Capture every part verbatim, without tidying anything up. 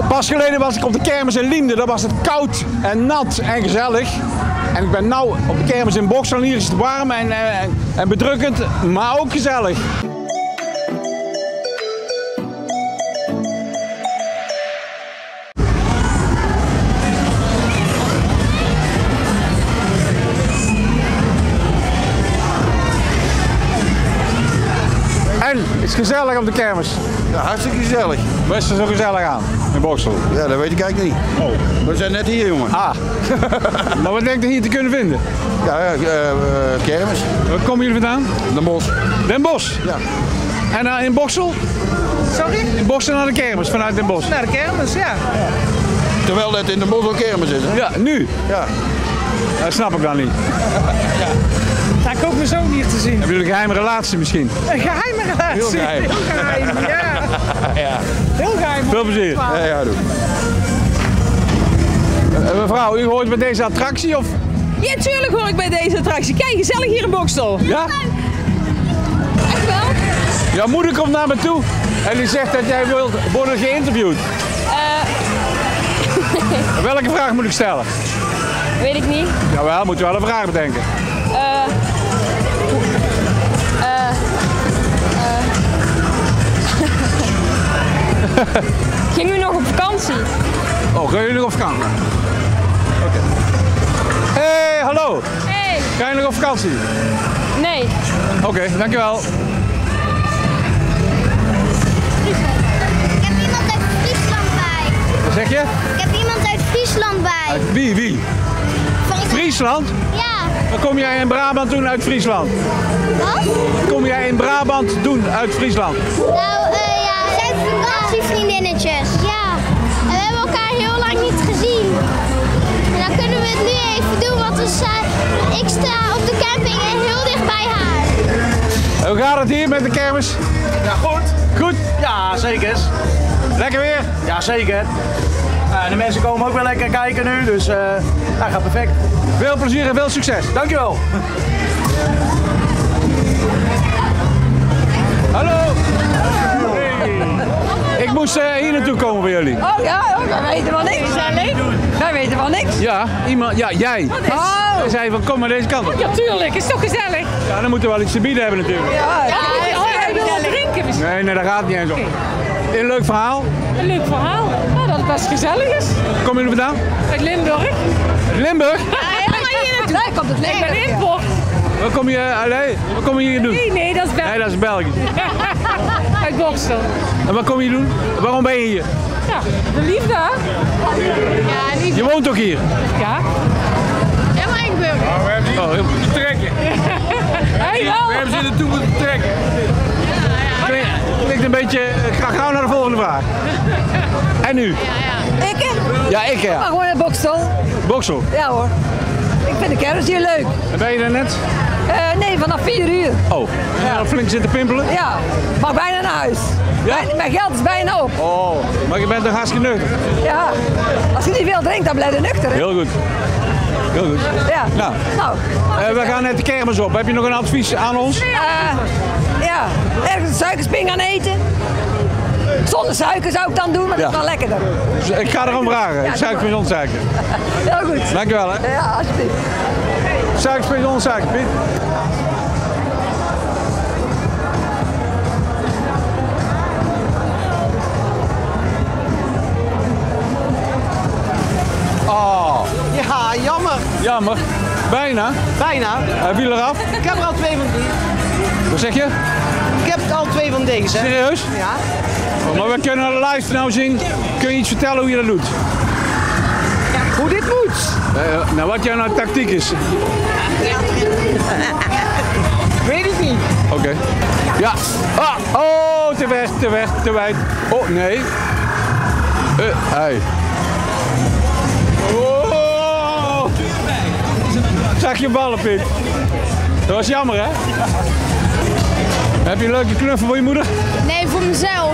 Pas geleden was ik op de kermis in Liemde. Daar was het koud en nat en gezellig. En ik ben nu op de kermis in Boksel. Hier is het warm en, en, en bedrukkend, maar ook gezellig. En, is het gezellig op de kermis? Ja, hartstikke gezellig. Wat is er zo gezellig aan in Boksel? Ja, dat weet ik eigenlijk niet. Oh. We zijn net hier, jongen. Ah. Maar wat denk je hier te kunnen vinden? Ja, uh, uh, kermis. Waar komen jullie vandaan? Den Bosch. Den Bosch? Ja. En uh, in Boksel? Sorry? In Boksel naar de kermis, vanuit Den Bosch? Naar de kermis, ja. Terwijl het in Den Bosch al kermis is, hè? Ja, nu? Ja. Dat snap ik dan niet. Ja. Daar komt mijn zoon hier te zien. Hebben jullie een geheime relatie misschien? Een geheime relatie. Heel geheim. Heel geheim, ja. Ja. Heel geheim. Veel plezier. Ja, ja, doe. Uh, mevrouw, u hoort bij deze attractie of? Ja, tuurlijk hoor ik bij deze attractie. Kijk, gezellig hier in Boksel. Ja? Echt wel? Jouw moeder komt naar me toe en die zegt dat jij wilt worden geïnterviewd. Uh... Welke vraag moet ik stellen? Weet ik niet. Jawel, moet je wel een vraag bedenken. Uh... Uh... Uh... Ging u nog op vakantie? Oh, gaan jullie nog op vakantie? Oké. Okay. Hey, hallo. Hey. Ga je nog op vakantie? Nee. Oké, okay, dankjewel. Ik heb iemand uit Friesland bij. Wat zeg je? Ik heb iemand uit Friesland bij. Uit wie, wie? Van... Friesland? Ja. Wat kom jij in Brabant doen uit Friesland? Wat? Wat kom jij in Brabant doen uit Friesland? Nou, uh, ja, we zijn vakantievriendinnetjes. Ja. En we hebben elkaar heel lang niet gezien. En dan kunnen we het nu even doen, want we staan, ik sta op de camping en heel dicht bij haar. Hoe gaat het hier met de kermis? Ja, goed. Goed? Ja, zeker. Lekker weer? Ja, zeker. Uh, de mensen komen ook weer lekker kijken nu, dus uh, dat gaat perfect. Veel plezier en veel succes. Dankjewel. Hallo. Hey. Ik moest uh, hier naartoe komen bij jullie. Oh ja, oh, wij weten wel niks. Wij weten wel niks. Ja, iemand, ja, jij. Oh. Hij zei van kom maar deze kant op. Ja, tuurlijk. Is toch gezellig? Ja, dan moeten we wel iets te bieden hebben natuurlijk. Ja, ja, hij wil wat drinken misschien. Nee, nee, dat gaat niet eens om. Een leuk verhaal. Een leuk verhaal. Nou, dat het best gezellig is. Kom jullie vandaan? Uit Limburg. Limburg? Ja, helemaal hier naartoe. Daar komt het Limburg. Nee, import. Wat kom je, allee, wat kom je hier doen? Nee, nee, dat is België. Nee, dat is België. Uit Boksel. En wat kom je doen? Waarom ben je hier? Ja, de liefde. Ja, liefde. Je woont ook hier? Ja. Ja, maar ik ben. Oh, we hebben hier moeten trekken. Hey, wel. We hebben ze er toe moeten trekken. Klinkt, klinkt een beetje, ik ga gauw naar de volgende vraag. En nu? Ja, ja. Ik? Ja, ik ja. Maar gewoon naar Boksel. Boksel? Ja hoor. Ik vind de kermis hier leuk. En ben je er net? Uh, nee, vanaf vier uur. Oh, en ja. Flink zitten pimpelen? Ja, mag bijna naar huis. Ja? Mijn, mijn geld is bijna op. Oh, maar je bent toch hartstikke nuchter? Ja, als je niet veel drinkt, dan blijf je nuchter. Hè? Heel goed. Heel goed. Ja. Nou, nou uh, we gaan net de kermis op. Heb je nog een advies aan ons? Uh, ja, ergens een suikerspin gaan eten. Zonder suiker zou ik dan doen, maar dat ja. is wel lekkerder. Dus ik ga erom vragen. Ja, suikerspin zonder suiker. Heel goed. Dankjewel hè. Ja, alsjeblieft. Suikerspin zonder suiker, Piet. Oh. Ja, jammer. Jammer. Bijna. Bijna. Hij viel eraf. Ik heb er al twee van die. Wat zeg je? Ik heb al twee van deze. Serieus? Ja. Oh, maar we kunnen live nou zien. Kun je iets vertellen hoe je dat doet? Ja, hoe dit moet? Uh, nou, wat jouw nou tactiek is? Weet ik niet. Oké. Okay. Ja. Ah. Oh, te weg, te weg, te wijd. Oh, nee. Uh, hey. Oh. Zag je ballen, Piet? Dat was jammer, hè? Heb je een leuke knuffel voor je moeder? Nee, voor mezelf.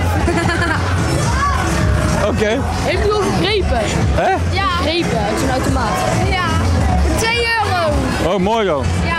Oké. Okay. Heeft u al gegrepen? Hè? Ja. Gegrepen uit zo'n automaat. Ja. Voor twee euro. Oh, mooi zo. Ja.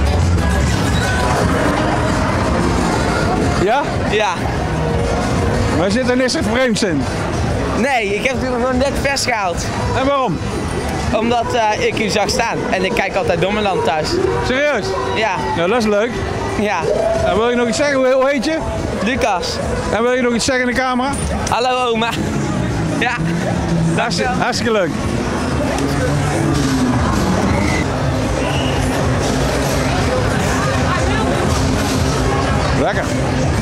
Ja? Ja. Wij zitten niks vreemds in. Nee, ik heb het gewoon net vers gehaald. En waarom? Omdat uh, ik u zag staan en ik kijk altijd Dommeland thuis. Serieus? Ja. Nou, dat is leuk. Ja. En wil je nog iets zeggen? Hoe, hoe heet je? Lucas. En wil je nog iets zeggen in de camera? Hallo oma. Ja. Hartstikke, hartstikke leuk. Lekker.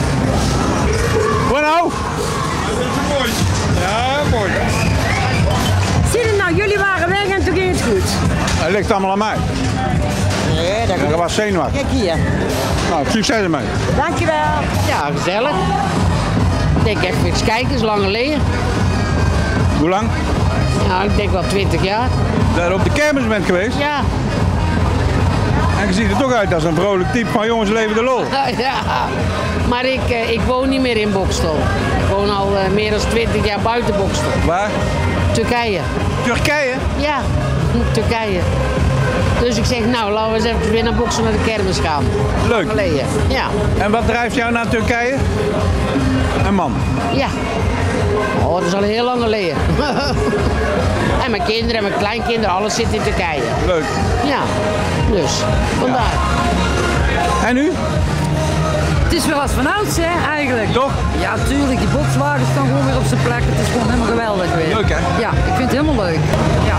Wat nou? Mooi. Ja, mooi. Zie je nou, jullie waren weg en toen ging het goed. Het ligt allemaal aan mij. Nee, dat Ik was zenuwachtig. Kijk hier. Nou, succes ermee. Dankjewel. Ja, gezellig. Ik denk even eens kijken, is lang geleden. Hoe lang? Ja, ik denk wel twintig jaar. Dat je op de kermis bent geweest. Ja. En je ziet er toch uit als een vrolijk type van jongens leven de lol. Ja. Maar ik, eh, ik woon niet meer in Bokstel. Ik woon al uh, meer dan twintig jaar buiten Bokstel. Waar? Turkije. Turkije? Ja, Turkije. Dus ik zeg, nou, laten we eens even weer naar Bokstel naar de kermis gaan. Leuk. Geleden. Ja. En wat drijft jou naar Turkije? Een man. Ja. Oh, dat is al heel lang geleden. En mijn kinderen en mijn kleinkinderen, alles zit in Turkije. Leuk. Ja, dus vandaar. En u? Het is wel als van ouds, hè, eigenlijk. Toch? Ja, tuurlijk. Die bokswagen staan gewoon weer op zijn plek. Het is gewoon helemaal geweldig weer. Leuk, hè? Ja, ik vind het helemaal leuk. Ja.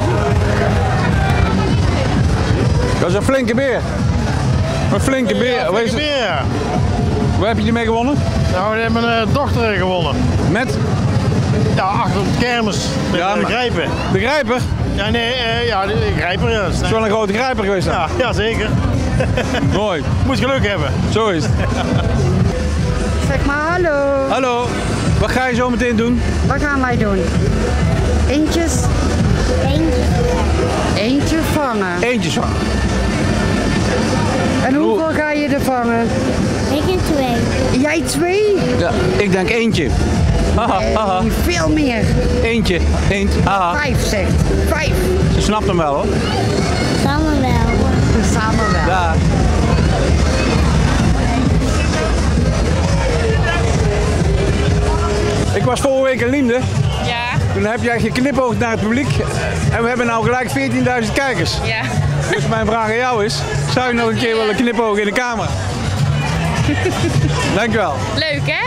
Dat is een flinke beer. Een flinke beer. Waar, is het? Ja. Waar heb je die mee gewonnen? Nou, we hebben mijn uh, dochter gewonnen. Met? Ja, achter op de kermis. Met Ja, de maar- grijpen. De grijper? Ja, nee, uh, ja, de, de grijper. Ja, Het is wel een grote grijper geweest dan. ja, ja, zeker. Mooi. Moet geluk hebben. Zo is het. Zeg maar hallo. Hallo. Wat ga je zo meteen doen? Wat gaan wij doen? Eentjes. Eentje. Eentje vangen. Eentjes van. En hoeveel ga je er vangen? Ik in twee. Jij twee? Ja, ik denk eentje. Haha, haha. Nee, veel meer. Eentje. Eend. Haha. Vijf zegt. Vijf. Ze snapt hem wel hoor. Samen wel. Samen wel. Ja. Ik was vorige week in Liemde. Ja, Toen heb jij geknipoogd naar het publiek. En we hebben nou gelijk veertienduizend kijkers. ja. Dus mijn vraag aan jou is, zou je nog een keer willen knipogen in de camera? Dankjewel. Leuk hè?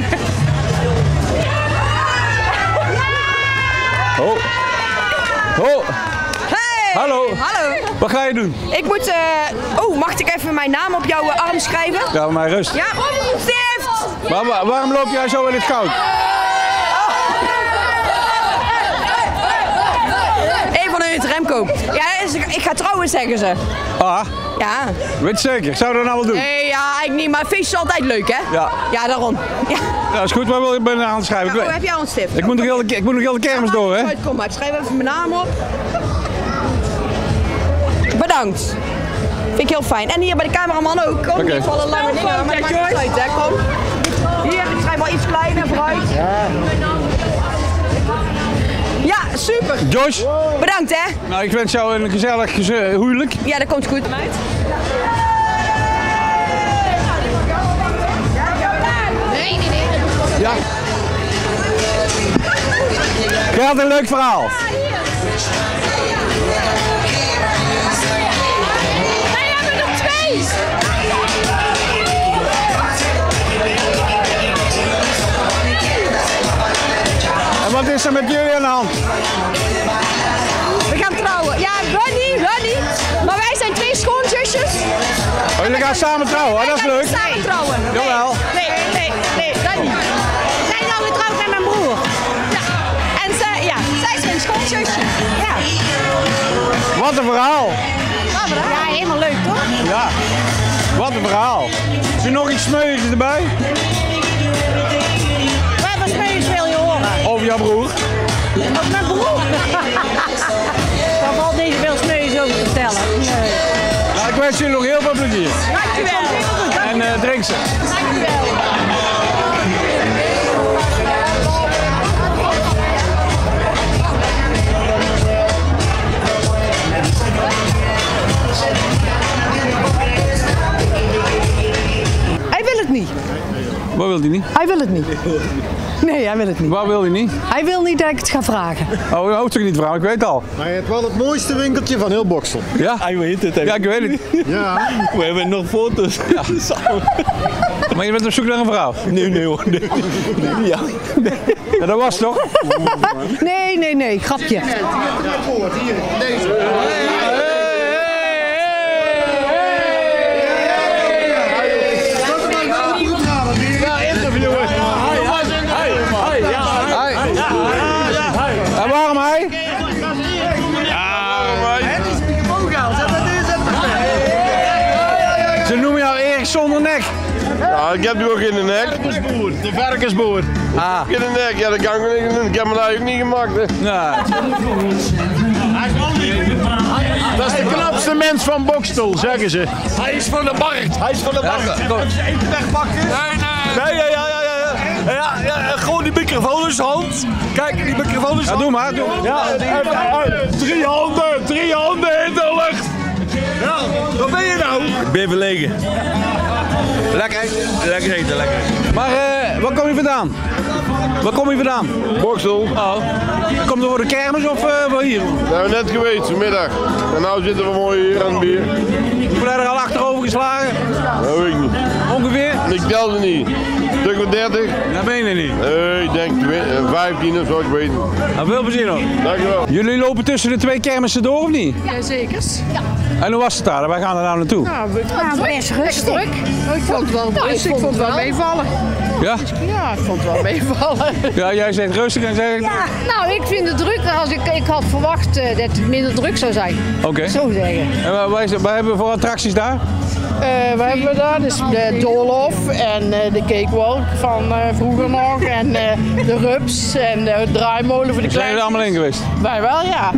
Oh. Oh. Hey! Hallo. Hallo. Wat ga je doen? Ik moet, eh oh, mag ik even mijn naam op jouw eh, arm schrijven? Ja, maar rust. Ja, stift! Maar, waar- waarom loop jij zo in het goud? Eén van hun het Remco. Ja, is- ik ga trouwen, zeggen ze. Ah, Ja. weet je zeker. Zou je dat nou wel doen? Nee, ja, ik niet, maar feest is altijd leuk, hè? Ja. Ja, daarom. Ja. Ja, is goed. Waar wil je bij aan het schrijven? Ik, Oh, weet- heb jij al een stift? ik moet nog heel de, ik moet nog heel de kermis door, hè? Kom maar, ik schrijf even mijn naam op. Bedankt. Vind ik heel fijn. En hier bij de cameraman ook. Kom, Oké. niet vallen lange dingen. Maar dat maakt niet uit, hè? Kom. Hier, ik schrijf wel iets kleiner vooruit. Ja, super. Joyce, Bedankt, hè? nou, ik wens jou een gezellig geze- huwelijk. Ja, dat komt goed. Ja. Je had een leuk verhaal. Wij hebben er twee. En wat is er met jullie aan de hand? We gaan trouwen. Ja, Ronnie, Ronnie. Maar wij zijn twee schoonzusjes. Oh, jullie gaan samen trouwen, hè? Dat is leuk. Samen trouwen. Jawel. Nee, nee, nee, Ronnie. Zij is nou getrouwd met mijn broer. Ja. En zij, ja, zij is mijn schoonzusje. Ja. Wat een verhaal. Ja, helemaal leuk, toch? Ja. Wat een verhaal. Is er nog iets smeuïgs erbij? Wat voor smeus wil je horen? Over jouw broer? Of mijn broer? Daar valt niet veel smeus over te vertellen. Nee. Nou, ik wens jullie nog heel veel plezier. Dankjewel. En uh, drink ze. Hij wil het niet. Wat wil hij niet? Hij wil het niet. Nee, hij wil het niet. Waar wil je niet? Hij wil niet dat ik het ga vragen. Oh, je houdt toch niet vragen, ik weet het al. Maar je hebt wel het mooiste winkeltje van heel Boksel. Ja? Hij weet het. Ja, ik weet het. Ja. We hebben nog foto's. Ja. Maar je bent op zoek naar een vrouw? Nee, nee hoor. Nee. Nee, ja. Ja, dat was toch? Nee, nee, nee, grapje. Hier, deze. En waarom hij? Ze noemen jou Erik zonder nek. Ja, ik heb nu ook geen nek. Varkensboer, de varkensboer. Ah. Geen nek, ja, dat kan ik niet. Ik heb me daar ook niet gemaakt. Hè. Nee. Dat is de knapste mens van Bokstel, zeggen ze. Hij is van de markt. Hij is van de markt. Even wegpakken. Nee, nee. Nee, ja, ja, ja, ja. Ja, ja, gewoon die microfoon in zijn hand. Kijk, die microfoon in zijn hand. Ja, doe maar. Doe. Ja, en, drie handen, drie handen in de lucht. Ja, wat ben je nou? Ik ben verlegen. Lekker. Lekker eten, lekker eten. Maar uh, waar kom je vandaan? Waar kom je vandaan? Boksel. Oh. Komt er voor de kermis of uh, wel hier? Dat hebben we net geweest, vanmiddag. En nu zitten we mooi hier aan het bier. Hoeveel heb je er al achterover geslagen? Dat weet ik niet. Ongeveer? Ik tel ze niet. Stuk of dertig? Dat meen je niet. Nee, ik denk vijftien of zo, ik weet het. Nou, veel plezier nog. Dankjewel. Jullie lopen tussen de twee kermissen door of niet? Ja, zeker. En hoe was het daar? Waar gaan we nou naartoe? Nou, best rustig. Ik vond het wel rustig, ik vond het wel meevallen. Ja? Ja, ik vond het wel meevallen. Ja, jij zegt rustig en zegt... Ja, nou, ik vind het druk. Als ik, ik had verwacht uh, dat het minder druk zou zijn. Oké. Okay. Zo zeggen. En waar, waar, is, waar hebben we voor attracties daar? Uh, we hebben daar dus de doolhof en uh, de cakewalk van uh, vroeger nog. En uh, de rups en de draaimolen voor de kleine. Zijn jullie er allemaal in geweest? Wij wel, ja.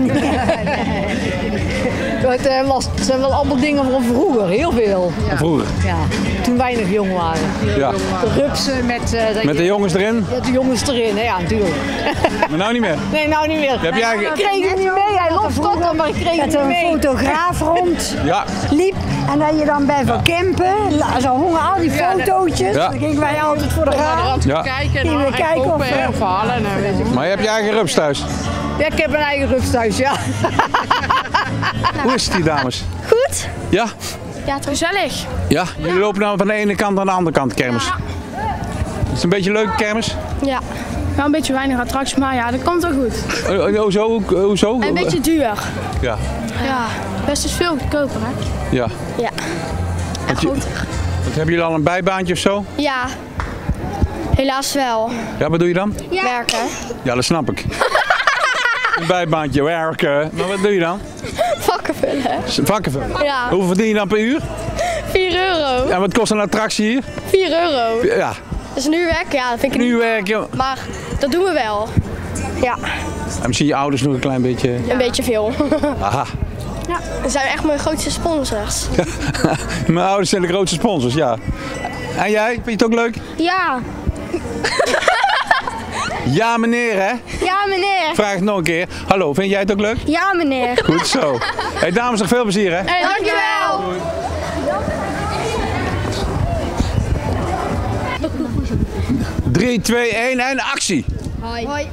Het uh, was, zijn wel allemaal dingen van vroeger, heel veel. Ja. Vroeger? Ja, toen wij nog jong waren. Ja. De rupsen met... Uh, met de jongens erin? Met de jongens erin, hè? Ja, natuurlijk. Maar nou niet meer? Nee, nou niet meer. Heb jij... Ik kreeg hem niet mee, hij loopt tot, maar ik kreeg hem niet mee. Dat er een fotograaf rond ja. liep en dat je dan bij van campen, zo hongen al die fotootjes, ja. Dan gingen wij altijd voor de raad. Ja. Kijken en, en kijken kopen of, uh, en verhalen. En, uh, maar je hebt je eigen rups thuis? Ja, ik heb een eigen rups thuis, ja. Hoe is het die dames? Goed. Ja? Ja, het is gezellig. Ja? Jullie lopen nou van de ene kant naar de andere kant kermis. Ja. Is het een beetje een leuke kermis? Ja. Wel een beetje weinig attracties, maar ja, dat komt wel goed. Uh, hoezo? Hoezo? Een beetje duur. Ja. Ja, best is veel goedkoper, hè? Ja. Ja. En groter. Wat, hebben jullie al een bijbaantje of zo? Ja. Helaas wel. Ja, wat doe je dan? Ja. Werken. Ja, dat snap ik. Een bijbaantje, werken. Maar wat doe je dan? Vakken vullen. Vakken vullen? Ja. Hoeveel verdien je dan per uur? vier euro. En wat kost een attractie hier? vier euro. Ja. Dat is nu werken, ja, dat vind ik nu niet. werken. Maar dat doen we wel. Ja. En misschien je ouders nog een klein beetje... Ja. Een beetje veel. Aha. Ja, dan zijn we echt mijn grootste sponsors. Mijn ouders zijn de grootste sponsors, ja. En jij, vind je het ook leuk? Ja. Ja, meneer, hè? Ja, meneer. Vraag het nog een keer. Hallo, vind jij het ook leuk? Ja, meneer. Goed zo. Hey, dames, nog veel plezier, hè? Hey, dankjewel. drie, twee, één en actie. Hoi. Hoi.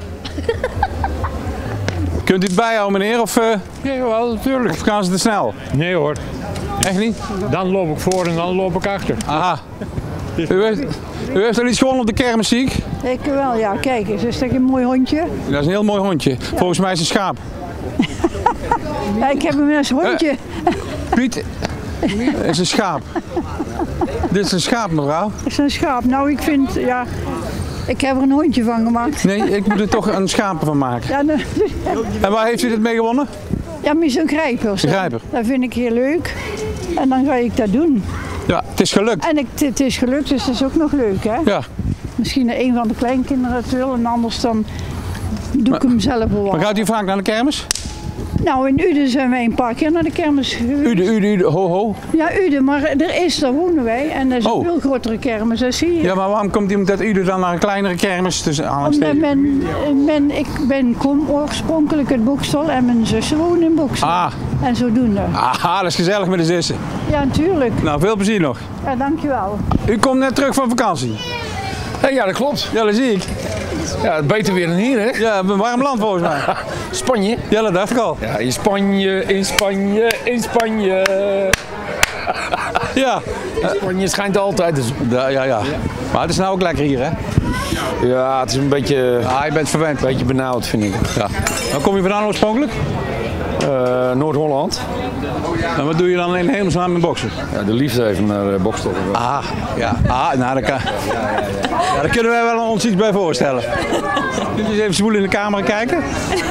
Kunt u het bijhouden, meneer? Of, uh, Ja, wel, natuurlijk. of gaan ze te snel? Nee hoor. Echt niet? Dan loop ik voor en dan loop ik achter. Aha. U heeft, u heeft al iets gewonnen op de kermis, zie ik? Ik wel, ja. Kijk eens, is dat een mooi hondje? Dat is een heel mooi hondje. Volgens mij is het een schaap. Ja, ik heb hem als hondje. Uh, Piet, het is een schaap. Dit is een schaap, mevrouw. Het is een schaap. Nou, ik vind, ja... Ik heb er een hondje van gemaakt. Nee, ik moet er toch een schaap van maken. Ja, de, en waar heeft u dit mee gewonnen? Ja, met zo'n grijper. Een grijper. Dat vind ik heel leuk. En dan ga ik dat doen. Ja, het is gelukt. En ik, het is gelukt, dus dat is ook nog leuk, hè? Ja. Misschien een van de kleinkinderen het wil en anders dan doe maar, ik hem zelf wel. Maar gaat u vaak naar de kermis? Nou, in Uden zijn wij een paar keer naar de kermis geweest. Uden, Uden, Uden, ho, ho. Ja, Uden, maar er is, daar wonen wij en dat is oh. een veel grotere kermis, dat zie je. Ja, maar waarom komt iemand uit Uden dan naar een kleinere kermis? Dus Omdat men, men, ik ben, kom oorspronkelijk uit Bokstel en mijn zussen wonen in Bokstel. Ah. En zodoende. Ah, dat is gezellig met de zussen. Ja, natuurlijk. Nou, veel plezier nog. Ja, dankjewel. U komt net terug van vakantie. Hey, ja, dat klopt. Ja, dat zie ik. Ja, beter weer dan hier, hè? Ja, een warm land volgens mij. Spanje? Ja, dat dacht ik al. Ja, in Spanje, in Spanje, in Spanje. Ja. In Spanje schijnt altijd de zon. Ja, ja, ja. Maar het is nou ook lekker hier, hè? Ja, het is een beetje... Ah, je bent verwend. Een beetje benauwd, vind ik. Ja. Waar kom je vandaan oorspronkelijk? Uh, Noord-Holland. En wat doe je dan in hemelsnaam in boksen? Ja, de liefde even naar uh, boksen. Ah, ja. Ah, nou, daar, kan... ja, daar kunnen wij wel ons iets bij voorstellen. Kun je eens even zwoel in de camera kijken?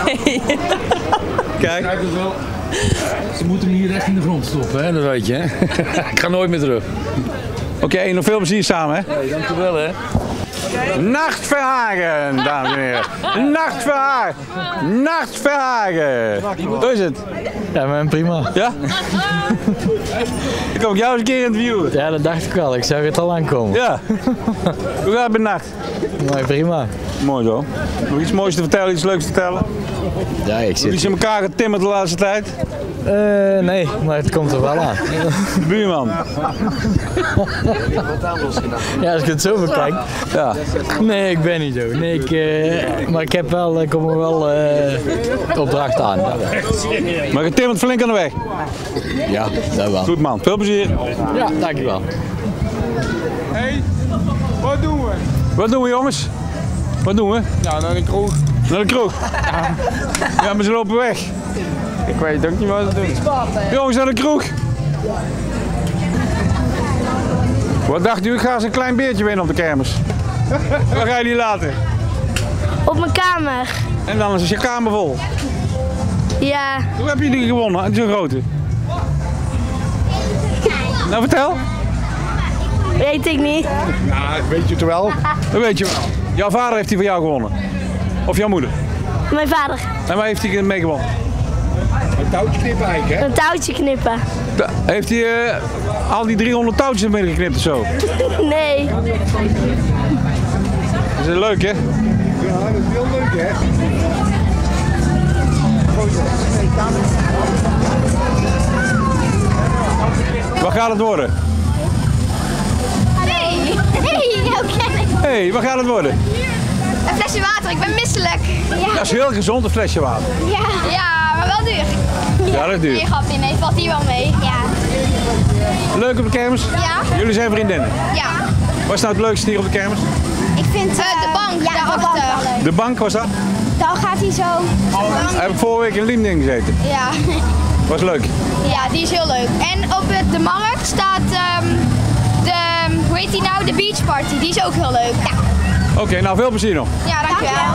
Kijk. Ze moeten hem hier echt in de grond stoppen, hè? Dat weet je, hè? Ik ga nooit meer terug. Oké, okay, nog veel plezier samen, hè? Nee, dankjewel, hè? Nacht Verhagen, dames en heren. Nacht Verhagen. Nacht Verhagen. Hoe is het? Ja, maar prima. Ja? Ik kom ik jou eens een keer interviewen. Ja, dat dacht ik wel. Ik zag het al aankomen. Ja. Hoe gaat het met Nacht? Mooi, prima. Mooi zo. Nog iets moois te vertellen, iets leuks te vertellen? Ja, ik zit... Iets in elkaar getimmerd de laatste tijd? Uh, nee, maar het komt er wel aan. Buurman. Ja, als ik het zo bekijk. Ja. Nee, ik ben niet zo. Nee, ik, uh, maar ik heb wel, ik kom er wel uh, opdracht aan. Maar getimmerd flink aan de weg? Ja, dat wel. Goed man, veel plezier. Ja, dankjewel. Hey, wat doen we? Wat doen we jongens? Wat doen we? Ja, naar de kroeg. Naar de kroeg? Ja, ja maar ze lopen weg. Ik weet ook niet wat ze doen. Jongens, naar de kroeg. Wat dacht u? Ik ga eens een klein beertje winnen op de kermis. Waar ga je die laten? Op mijn kamer. En dan is je kamer vol. Ja. Hoe heb je die gewonnen? Zo'n grote? Nou, vertel. Weet ik niet. Nou, weet je het wel? Dat weet je wel. Jouw vader heeft die van jou gewonnen. Of jouw moeder? Mijn vader. En waar heeft hij mee gewonnen? Een touwtje knippen eigenlijk, hè? Een touwtje knippen. Heeft hij uh, al die driehonderd touwtjes ermee geknipt of zo? Nee. Dat is leuk, hè? Ja, dat is heel leuk, hè? Wat gaat het worden? Hey, hey, jou ken ik. Hé, wat gaat het worden? Een flesje water, ik ben misselijk. Ja. Dat is heel gezond, een flesje water. Ja, ja, maar wel duur. Ja, dat is duur. Nee, grapje, nee, valt hier wel mee. Ja. Leuk op de kermis? Ja. Jullie zijn vriendinnen? Ja. Wat is nou het leukste hier op de kermis? Ik vind uh, de bank, ja, daarachter. De bank, de bank, was dat? Dan gaat hij zo. Heb ik vorige week in Liemding gezeten. Ja. Was leuk. Ja, die is heel leuk. En op de markt staat um, de, hoe heet die nou, de beach party. Die is ook heel leuk. Ja. Oké, okay, nou veel plezier nog. Ja, dankjewel.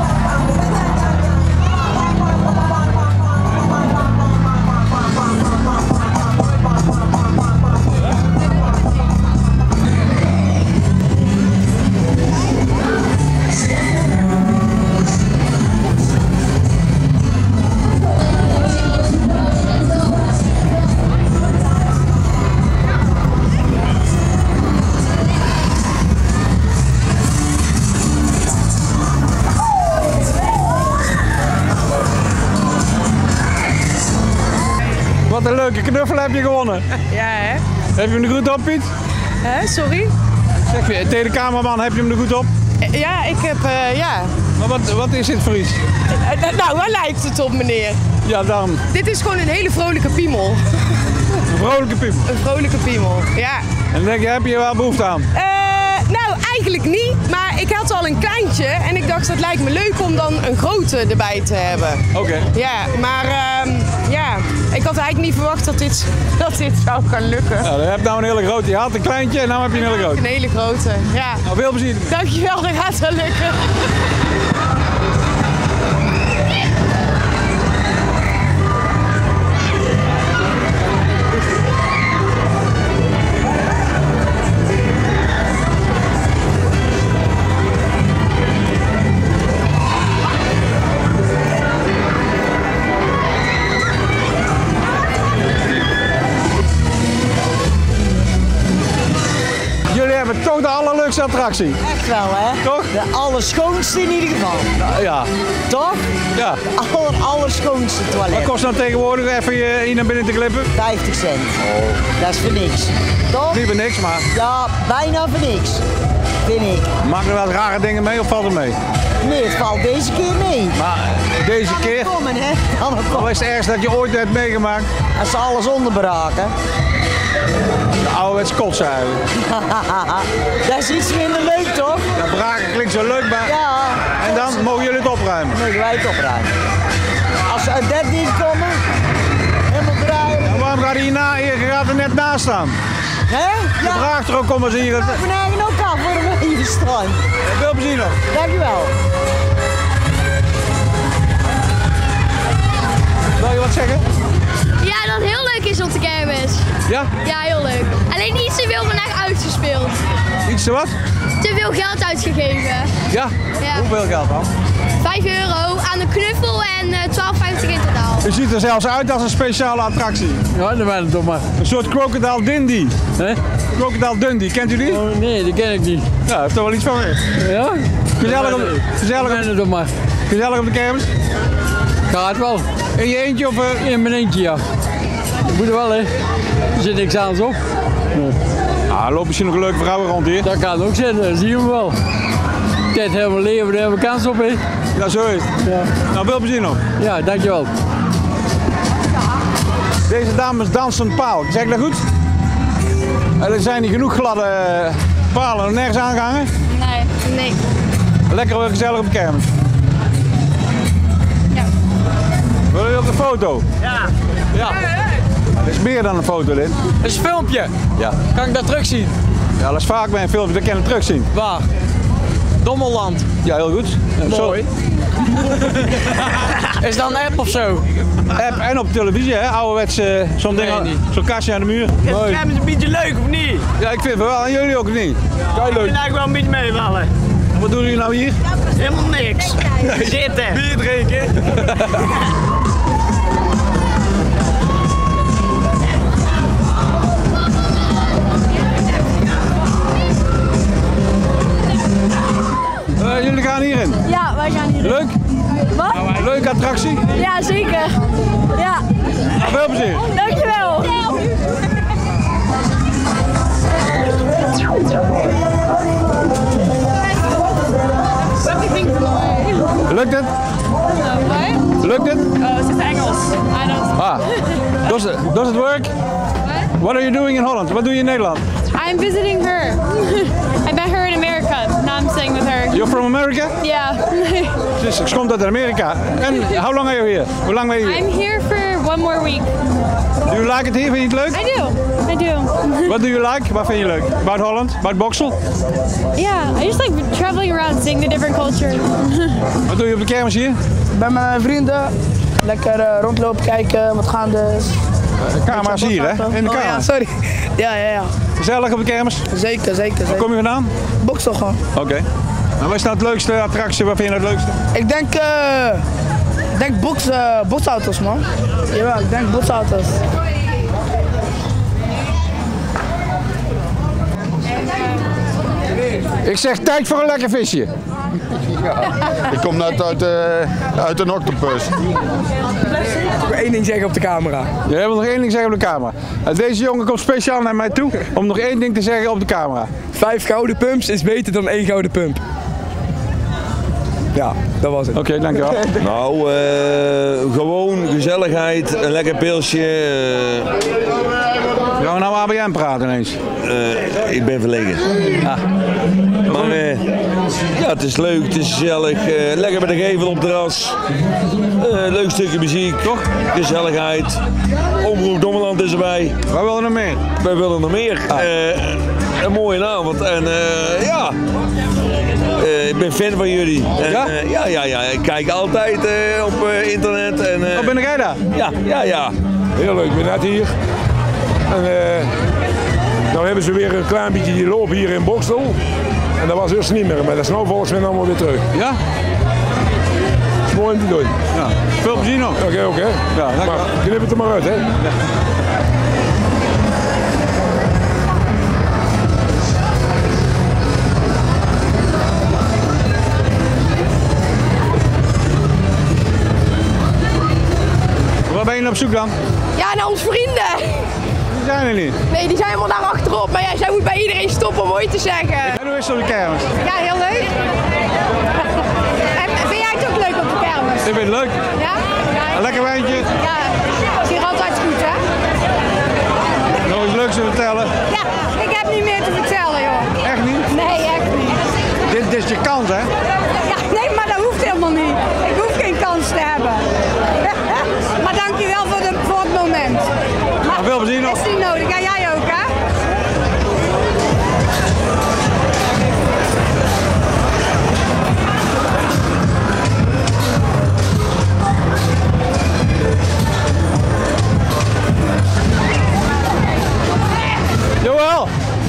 Wat een leuke knuffel heb je gewonnen. Ja, hè? Heb je hem er goed op, Piet? Hè, sorry? Zeg je, tegen de cameraman, heb je hem er goed op? Ja, ik heb, uh, ja. Maar wat, wat is dit voor iets? Uh, nou, waar lijkt het op, meneer? Ja, dan. Dit is gewoon een hele vrolijke piemel. Een vrolijke piemel? Een vrolijke piemel, ja. En dan denk je, heb je er wel behoefte aan? Uh, nou, eigenlijk niet. Maar ik had al een kleintje en ik dacht, dat lijkt me leuk om dan een grote erbij te hebben. Oké. Okay. Ja, maar uh, ja, ik had eigenlijk niet verwacht dat dit, dat dit zou gaan lukken. Ja, je hebt nou een hele grote. Je had een kleintje en nu heb je een hele grote. Een hele grote, ja. Nou, veel plezier. Dankjewel, dat gaat wel lukken. Toch de allerleukste attractie. Echt wel, hè? Toch? De allerschoonste in ieder geval. Nou, ja. Toch? Ja. De aller, allerschoonste toilet. Wat kost nou tegenwoordig even je hier naar binnen te klippen? vijftig cent. Oh. Dat is voor niks. Toch? Niet voor niks, maar... Ja, bijna voor niks. Vind ik. Maak er wel rare dingen mee of valt het mee? Nee, het valt deze keer mee. Maar deze Kan keer, het komen, hè? Kan het komen. wat is het ergste dat je ooit hebt meegemaakt? Als ze alles onderbraken. De ouderwets kotsen eigenlijk. Dat is iets minder leuk, toch? Ja, braken klinkt zo leuk, maar... Ja. En dan mogen jullie het opruimen? Mogen wij het opruimen. Als ze uit dat ding komen, helemaal draaien. En waarom gaat hij hierna, je gaat er net naast staan? Hè? Je Ja. vraagt er ook om als hier... Ik ben eigen ook af voor hem hier staan. Veel plezier nog. Dankjewel. Wil je wat zeggen? Ja, dat het heel leuk is op de kermis. Ja? Ja, heel leuk. Alleen niet te veel vandaag uitgespeeld. Iets te wat? Te veel geld uitgegeven. Ja? Ja. Hoeveel geld dan? vijf euro aan de knuffel en uh, twaalf vijftig in totaal. Het ziet er zelfs uit als een speciale attractie. Ja, dat ben ik toch maar. Een soort Crocodile Dundee. Hè? Crocodile Dundee, kent u die? Oh, nee, die ken ik niet. Ja, heeft er wel iets van mee. Ja? Gezellig op, gezellig ben op, het toch maar. gezellig op de kermis? Gaat wel. In je eentje of... Uh... In mijn eentje, ja. Dat moet er wel, hè. Er zit niks aan op. Ah, lopen misschien nog leuke vrouwen rond hier. Dat kan ook zitten, dat zien we wel. Tijd helemaal leven, daar hebben we kans op, hè. Ja, zo is het. Ja. Nou, veel plezier nog. Ja, dankjewel. Deze dames dansen paal. Zeg ik dat goed? En er zijn hier genoeg gladde palen nergens aangehangen. Nee. Nee. Lekker weer gezellig op de kermis. Ja. Wil je op de foto? Ja. Ja. Het is meer dan een foto, dit. Dat is een filmpje. Ja. Kan ik dat terugzien? Ja, dat is vaak bij een filmpje, dat kan je terugzien. Waar? Dommelland. Ja, heel goed. Ja, mooi. Is dat een app of zo? App en op televisie, hè? Ouderwets, uh, zo'n ding, niet. zo'n kastje aan de muur. Is het een beetje leuk of niet? Ja, ik vind het wel. En jullie ook niet? Ja, leuk. Ik wil eigenlijk wel een beetje meevallen. En wat doen jullie nou hier? Helemaal niks. Zitten. Bier drinken. Uh, jullie gaan hierin? Ja, wij gaan hierin. Leuk? Wat? Leuke attractie? Ja, zeker. Ja. Veel plezier. Dankjewel. Lukt het? Lukt het? Oh, het is Engels. I don't... Ah, does it, does it work? What? What are you doing in Holland? Wat doe je in Nederland? I'm visiting her. I met her in America. Now I'm staying with her. You're from America? Yeah. Dus ik kom uit Amerika. En how long are you here? Hoe lang ben je hier? I'm here for one more week. Do you like it here? Vind je het leuk? I do. I do. What do you like? Wat vind je leuk? About Holland? About Boksel? Yeah, I just like traveling around, seeing the different cultures. Wat doe je op de kermis hier? Bij mijn vrienden. Lekker uh, rondlopen, kijken, wat gaan de... De camera's hier, hè? In de oh, camera. ja, sorry. Ja, ja, ja. Gezellig op de kermis? Zeker, zeker. Waar zeker. kom je vandaan? Boksel gewoon. Oké. Okay. En wat is nou het leukste attractie? Wat vind je nou het leukste? Ik denk, uh, ik denk box, uh, botsauto's, man. Jawel, ik denk botsauto's. Ik zeg tijd voor een lekker visje. Ja, ik kom net uit, uh, uit een octopus. Ik wil één ding zeggen op de camera. Jij wil nog één ding zeggen op de camera. Deze jongen komt speciaal naar mij toe om nog één ding te zeggen op de camera. Vijf gouden pumps is beter dan één gouden pump. Ja, dat was het. Oké, okay, dankjewel. Nou, uh, gewoon gezelligheid, een lekker pilsje. Uh... Gaan we nou A B M praten ineens? Uh, ik ben verlegen. Ah. Maar uh, ja, het is leuk, het is gezellig. Uh, lekker met de gevel op het terras. Uh, leuk stukje muziek, toch? Gezelligheid. Omroep Dommeland is erbij. Wij willen nog meer. Wij willen nog meer. Ah. Uh, een mooie avond. En uh, ja. Uh, ik ben fan van jullie. En, ja? Uh, ja, ja, ja. Ik kijk altijd uh, op uh, internet. En, uh, oh, ben jij daar? Ja, ja, ja. Heel leuk, ik ben net hier. En uh, nou hebben ze weer een klein beetje die loop hier in Boksel. En dat was eerst niet meer, maar dat is nou volgens mij allemaal weer terug. Ja? Dat is mooi om te doen. Ja. Veel plezier nog. Oké, okay, oké. Okay. Ja, maar knip het er maar uit, hè. Ja. Waar ben je op zoek dan? Ja, naar onze vrienden. Die zijn er niet. Nee, die zijn helemaal daar achterop. Maar ja, zij moet bij iedereen stoppen om ooit te zeggen. En hoe is het op de kermis? Ja, heel leuk. Ik vind het leuk. Ja? Een lekker wijntje. Ja, is hier altijd goed, hè? Nog iets leuks te vertellen. Ja, ik heb niet meer te vertellen, joh. Echt niet? Nee, echt niet. Dit, dit is je kans, hè? Ja, nee, maar dat hoeft helemaal niet. Ik hoef geen kans te hebben. Maar dankjewel voor, de, voor het moment. Maar veel plezier nog. Is niet nodig. Ja, jij ook, hè? Jawel!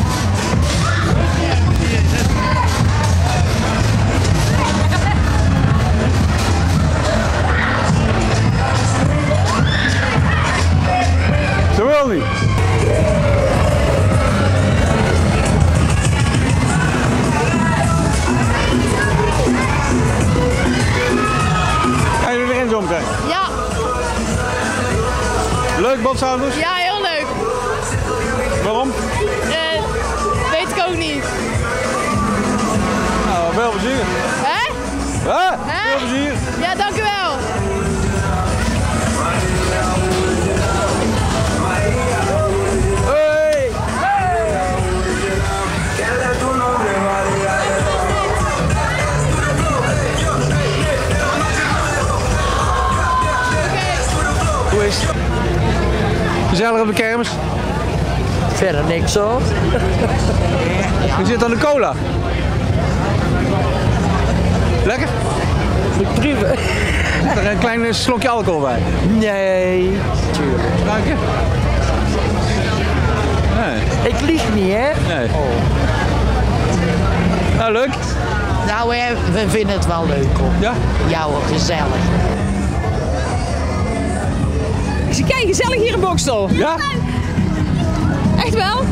Ze wil niet. Ga je erin zo meteen? Ja. Leuk, botsauto's? Ja, heel leuk. Waarom? Uh, weet ik ook niet. Nou, veel plezier. Hè? Hè? Hè? Veel plezier. Ja, dank u wel. Hey! Hoe is het? Gezellig op de kermis? Verder niks hoor. Je zit aan de cola. Lekker? Prima. Zit er een klein slokje alcohol bij? Nee. Tuurlijk. Ruiken? Nee. Ik lieg niet, hè? Nee. Oh. Nou, leuk. Nou, hè, we vinden het wel leuk hoor. Ja? Ja hoor, gezellig. Ik zie, kijk, gezellig hier in Bokstel. Ja? Echt wel?